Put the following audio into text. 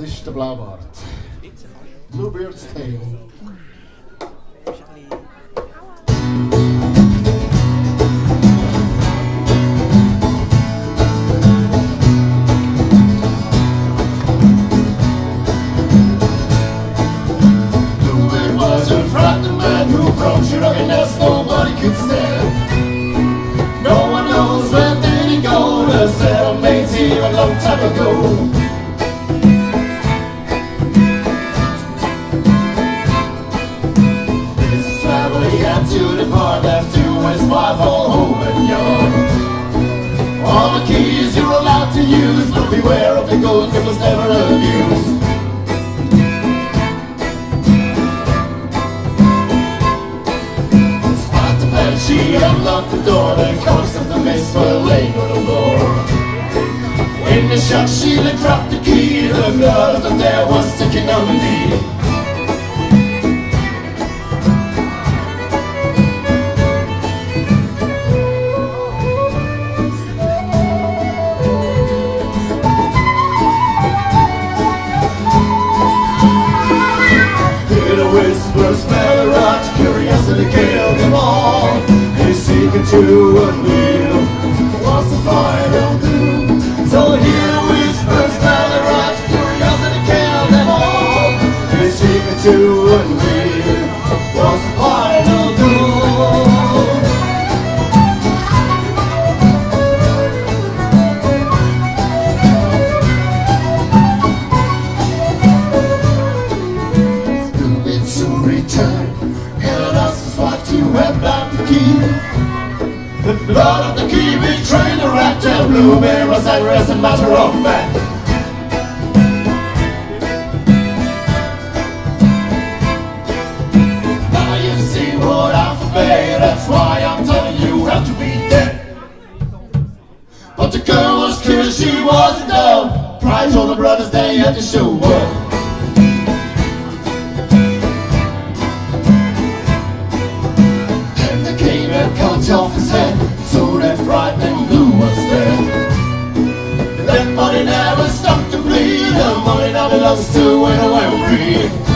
ist der Blaubart. Bluebeard's Tale. Bluebeard was a frightened man who from Shiroganes nobody could stand. No one knows where did he go. The settlements here a long time ago. To depart, left to his wife all home and young. All the keys you're allowed to use, but beware of the gold you must never abuse. Despite the fact she unlocked the door, the ghosts of the mist were laying on the floor. In the shock she let drop the key, the blood of the dead was sticking on me. Whisper, smell the rot, curiosity killed them all. He's seeking to unveil what's the final doom. So hear the whisper, smell the rot, curiosity killed them all. He's seeking to unveil what's the final doom. Went back the key. The blood of the key betrayed the rat, and Bluebeard was angry as a matter of fact. Now you see what I forbade, that's why I'm telling you have to be dead. But the girl was curious, she wasn't dumb. Pride told the brothers they had to show up. Cut off his head, so that frightening Blue was dead. That money never stopped to bleed, the money now belongs to anyone free.